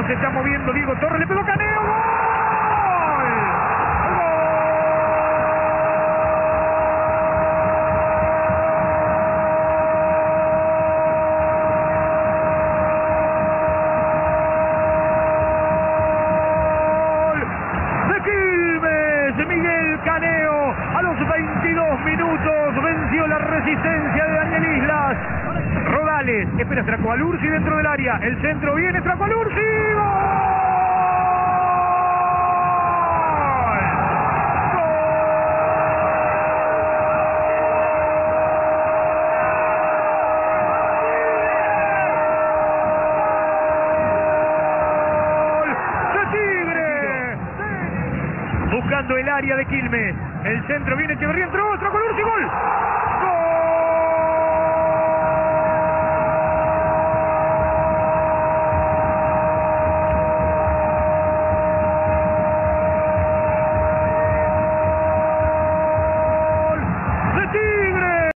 se está moviendo Diego Torres, le pegó Caneo. ¡Gol! Caneo a los 22 minutos venció la resistencia de Daniel Islas. Rodales, espera Stracoalursi dentro del área, el centro viene, Stracoalursi, buscando el área de Quilmes, el centro viene, Echeverría entró, Stracoalursi, gol.